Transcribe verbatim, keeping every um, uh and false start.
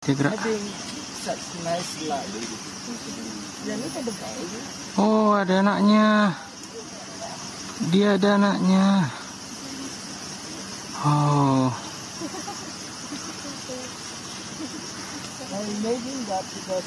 Dia gerak. Having such nice life. Dan ini ada bayi. Oh, ada anaknya. Dia ada anaknya. Oh. I imagine that because